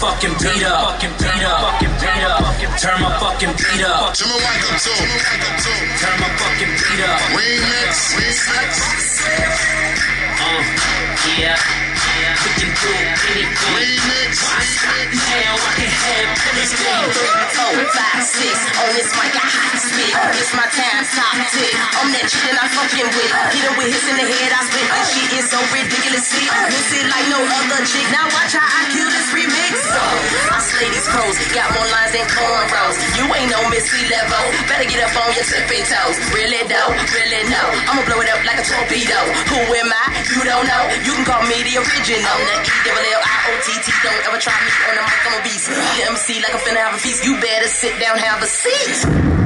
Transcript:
fucking beat up. Turn my fucking beat up. Turn my mic up too. Turn my fucking beat up. Remix. Yeah. We can do anything. Remix. Now I can have anything. 3, 4, 5, 6. On this mic, I hot spit. It's my time, top tick. I'm that chick that I fucking with. Hit him with hits in the head, I spit. This shit is so ridiculous, sick. Miss it like no other chick. Now watch how I kill this remix. I slay these pros. Got more lines than cornrows. You ain't no Missy level. Better get up on your tippy toes. Really though, really no. I'ma blow it up like a torpedo. Who am I? You don't know. You can call me the original. The E-double-L-I-O-T-T. Don't ever try me on the mic, I'm a beast. The MC like I'm finna have a feast. You better sit down, have a seat.